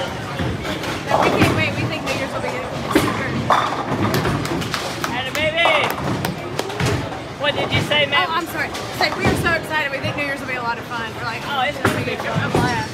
No, we can't wait. We think New Year's will be super. And baby! What did you say, ma'am? Oh, I'm sorry. It's like, we are so excited. We think New Year's will be a lot of fun. We're like, oh, it's going to be a blast.